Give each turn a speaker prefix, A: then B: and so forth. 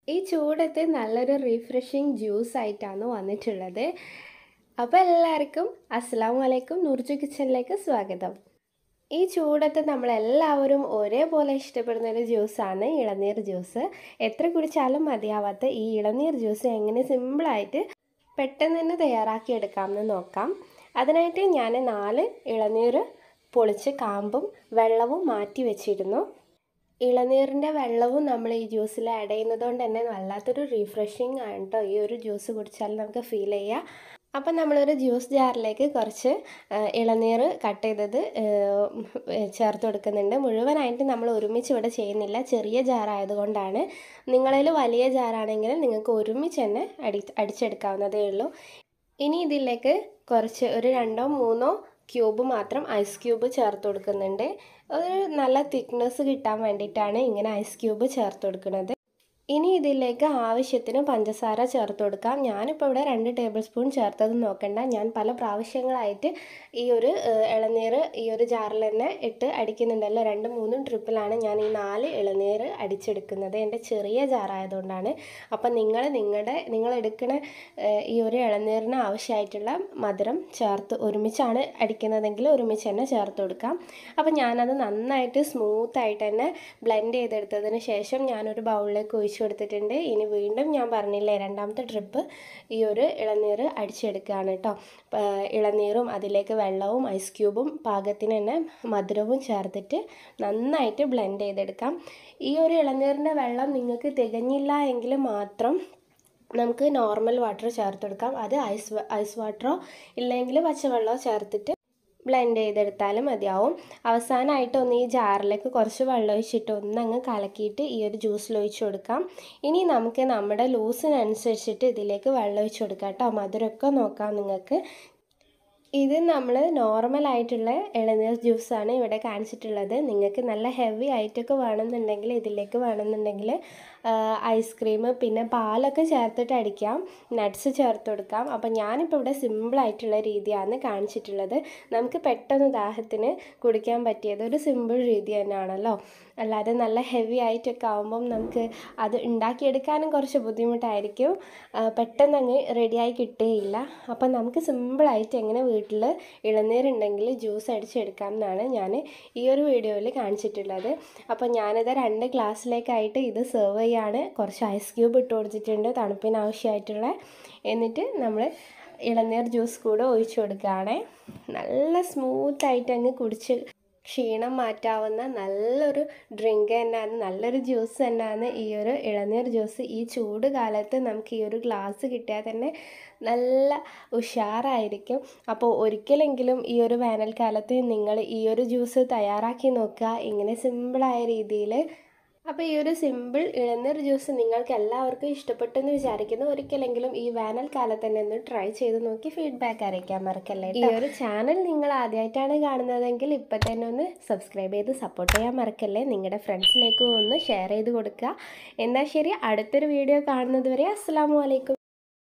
A: ഈ ചൂടത്ത് നല്ലൊരു റിഫ്രഷിങ് ജ്യൂസ് ആയിട്ടാണ് വന്നിട്ടുള്ളത്. അപ്പോൾ എല്ലാവർക്കും അസ്സലാമു അലൈക്കും, നൂർജു കിച്ചണിലേക്ക് സ്വാഗതം. ഈ ചൂടത്ത് നമ്മളെല്ലാവരും ഒരേപോലെ ഇഷ്ടപ്പെടുന്നൊരു ജ്യൂസാണ് ഇളനീർ ജ്യൂസ്. എത്ര കുടിച്ചാലും മതിയാവാത്ത ഈ ഇളനീർ ജ്യൂസ് എങ്ങനെ സിമ്പിളായിട്ട് പെട്ടെന്ന് തന്നെ തയ്യാറാക്കിയെടുക്കാമെന്ന് നോക്കാം. അതിനായിട്ട് ഞാൻ 4 ഇളനീർ പൊളിച്ച് കാമ്പും വെള്ളവും മാറ്റി വെച്ചിരുന്നു. ഇളനീരിൻ്റെ വെള്ളവും നമ്മൾ ഈ ജ്യൂസിൽ ആഡ് ചെയ്യുന്നത് കൊണ്ട് തന്നെ വല്ലാത്തൊരു റിഫ്രഷിങ് ആണ് കേട്ടോ ഈ ഒരു ജ്യൂസ് കുടിച്ചാൽ നമുക്ക് ഫീൽ ചെയ്യുക. അപ്പം നമ്മളൊരു ജ്യൂസ് ജാറിലേക്ക് കുറച്ച് ഇളനീർ കട്ട് ചെയ്തത് ചേർത്ത് കൊടുക്കുന്നുണ്ട്. മുഴുവനായിട്ട് നമ്മൾ ഒരുമിച്ച് ഇവിടെ ചെയ്യുന്നില്ല, ചെറിയ ജാറായതുകൊണ്ടാണ്. നിങ്ങളിൽ വലിയ ജാറാണെങ്കിൽ നിങ്ങൾക്ക് ഒരുമിച്ച് തന്നെ അടിച്ചെടുക്കാവുന്നതേ ഉള്ളൂ. ഇനി ഇതിലേക്ക് കുറച്ച് ഒരു 2-3 ക്യൂബ് മാത്രം ഐസ് ക്യൂബ് ചേർത്ത് കൊടുക്കുന്നുണ്ട്. ഒരു നല്ല തിക്നെസ് കിട്ടാൻ വേണ്ടിയിട്ടാണ് ഇങ്ങനെ ഐസ് ക്യൂബ് ചേർത്ത് കൊടുക്കുന്നത്. ഇനി ഇതിലേക്ക് ആവശ്യത്തിന് പഞ്ചസാര ചേർത്ത് കൊടുക്കാം. ഞാനിപ്പോൾ ഇവിടെ 2 ടേബിൾ സ്പൂൺ ചേർത്തത് നോക്കണ്ട, ഞാൻ പല പ്രാവശ്യങ്ങളായിട്ട് ഈ ഒരു ഇളനീർ ഈ ഒരു ജാറിൽ തന്നെ ഇട്ട് അടിക്കുന്നുണ്ടല്ലോ. 2-3 ട്രിപ്പിലാണ് ഞാൻ ഈ 4 ഇളനീർ അടിച്ചെടുക്കുന്നത്. എൻ്റെ ചെറിയ ജാറായതുകൊണ്ടാണ്. അപ്പം നിങ്ങൾ എടുക്കുന്ന ഈ ഒരു ഇളനീറിന് ആവശ്യമായിട്ടുള്ള മധുരം ചേർത്ത് ഒരുമിച്ചാണ് അടിക്കുന്നതെങ്കിൽ ഒരുമിച്ച് തന്നെ ചേർത്ത് കൊടുക്കാം. അപ്പം ഞാനത് നന്നായിട്ട് സ്മൂത്തായിട്ട് തന്നെ ബ്ലെൻഡ് ചെയ്തെടുത്തതിന് ശേഷം ഞാനൊരു ബൗളിലേക്ക് ഒഴിച്ചു കൊടുത്തിട്ടുണ്ട്. ഇനി വീണ്ടും ഞാൻ പറഞ്ഞില്ലേ, 2ാമത്തെ ട്രിപ്പ് ഈ ഒരു ഇളനീർ അടിച്ചെടുക്കുകയാണ് കേട്ടോ. ഇളനീറും അതിലേക്ക് വെള്ളവും ഐസ് ക്യൂബും പാകത്തിന് തന്നെ മധുരവും ചേർത്തിട്ട് നന്നായിട്ട് ബ്ലെൻഡ് ചെയ്തെടുക്കാം. ഈ ഒരു ഇളനീറിൻ്റെ വെള്ളം നിങ്ങൾക്ക് തികഞ്ഞില്ല എങ്കിൽ മാത്രം നമുക്ക് നോർമൽ വാട്ടർ ചേർത്ത് കൊടുക്കാം. അത് ഐസ് വാട്ടറോ ഇല്ലെങ്കിൽ പച്ചവെള്ളമോ ചേർത്തിട്ട് ബ്ലെൻഡ് ചെയ്തെടുത്താലും മതിയാവും. അവസാനമായിട്ട് ഒന്ന് ഈ ജാറിലേക്ക് കുറച്ച് വെള്ളം ഒഴിച്ചിട്ട് ഒന്നങ്ങ് കലക്കിയിട്ട് ഈ ഒരു ജ്യൂസിൽ ഒഴിച്ച് കൊടുക്കാം. ഇനി നമുക്ക് നമ്മുടെ ലൂസിനനുസരിച്ചിട്ട് ഇതിലേക്ക് വെള്ളം ഒഴിച്ച് കൊടുക്കാം കേട്ടോ. മധുരമൊക്കെ നോക്കാം നിങ്ങൾക്ക്. ഇത് നമ്മൾ നോർമലായിട്ടുള്ള ഇളനീർ ജ്യൂസാണ് ഇവിടെ കാണിച്ചിട്ടുള്ളത്. നിങ്ങൾക്ക് നല്ല ഹെവി ആയിട്ടൊക്കെ വേണമെന്നുണ്ടെങ്കിൽ ഇതിലേക്ക് വേണമെന്നുണ്ടെങ്കിൽ ഐസ്ക്രീം പിന്നെ പാലൊക്കെ ചേർത്തിട്ട് അടിക്കാം, നട്ട്സ് ചേർത്ത് കൊടുക്കാം. അപ്പം ഞാനിപ്പോൾ ഇവിടെ സിമ്പിളായിട്ടുള്ള രീതിയാണ് കാണിച്ചിട്ടുള്ളത്. നമുക്ക് പെട്ടെന്ന് ദാഹത്തിന് കുടിക്കാൻ പറ്റിയത് ഒരു സിമ്പിൾ രീതി തന്നെയാണല്ലോ. അല്ലാതെ നല്ല ഹെവി ആയിട്ടൊക്കെ ആകുമ്പം നമുക്ക് അത് ഉണ്ടാക്കിയെടുക്കാനും കുറച്ച് ബുദ്ധിമുട്ടായിരിക്കും, പെട്ടെന്ന് അങ്ങ് റെഡിയായി കിട്ടുകയില്ല. അപ്പം നമുക്ക് സിമ്പിളായിട്ട് എങ്ങനെ വീട്ടിൽ ഇളനീരുണ്ടെങ്കിൽ ജ്യൂസ് അടിച്ചെടുക്കാം എന്നാണ് ഞാൻ ഈ ഒരു വീഡിയോയിൽ കാണിച്ചിട്ടുള്ളത്. അപ്പോൾ ഞാനിത് 2 ഗ്ലാസ്സിലേക്കായിട്ട് ഇത് സെർവ് ചെയ്യാണ്. കുറച്ച് ഐസ് ക്യൂബ് ഇട്ട് കൊടുത്തിട്ടുണ്ട് തണുപ്പിന് ആവശ്യമായിട്ടുള്ള. എന്നിട്ട് നമ്മൾ ഇളനീർ ജ്യൂസ് കൂടെ ഒഴിച്ചു കൊടുക്കുകയാണ്. നല്ല സ്മൂത്തായിട്ട് അങ്ങ് കുടിച്ച് ക്ഷീണം മാറ്റാവുന്ന നല്ലൊരു ഡ്രിങ്ക് തന്നെയാണ്, നല്ലൊരു ജ്യൂസ് തന്നെയാണ് ഈ ഒരു ഇളനീർ ജ്യൂസ്. ഈ ചൂട് കാലത്ത് നമുക്ക് ഈ ഒരു ഗ്ലാസ് കിട്ടിയാൽ തന്നെ നല്ല ഉഷാറായിരിക്കും. അപ്പോൾ ഒരിക്കലെങ്കിലും ഈ ഒരു വേനൽക്കാലത്ത് നിങ്ങൾ ഈ ഒരു ജ്യൂസ് തയ്യാറാക്കി നോക്കുക ഇങ്ങനെ സിമ്പിളായ രീതിയിൽ. അപ്പോൾ ഈ ഒരു സിമ്പിൾ ഇളനീർ ജ്യൂസ് നിങ്ങൾക്ക് എല്ലാവർക്കും ഇഷ്ടപ്പെട്ടെന്ന് വിചാരിക്കുന്നു. ഒരിക്കലെങ്കിലും ഈ വേനൽക്കാലത്ത് തന്നെ ഒന്ന് ട്രൈ ചെയ്ത് നോക്കി ഫീഡ്ബാക്ക് അറിയിക്കാൻ മറക്കല്ലേ. ഈ ഒരു ചാനൽ നിങ്ങൾ ആദ്യമായിട്ടാണ് കാണുന്നതെങ്കിൽ ഇപ്പം തന്നെ ഒന്ന് സബ്സ്ക്രൈബ് ചെയ്ത് സപ്പോർട്ട് ചെയ്യാൻ മറക്കല്ലേ. നിങ്ങളുടെ ഫ്രണ്ട്സിലേക്കും ഒന്ന് ഷെയർ ചെയ്ത് കൊടുക്കുക. എന്നാൽ ശരി, അടുത്തൊരു വീഡിയോ കാണുന്നത് വരെ അസ്സലാമു അലൈക്കും.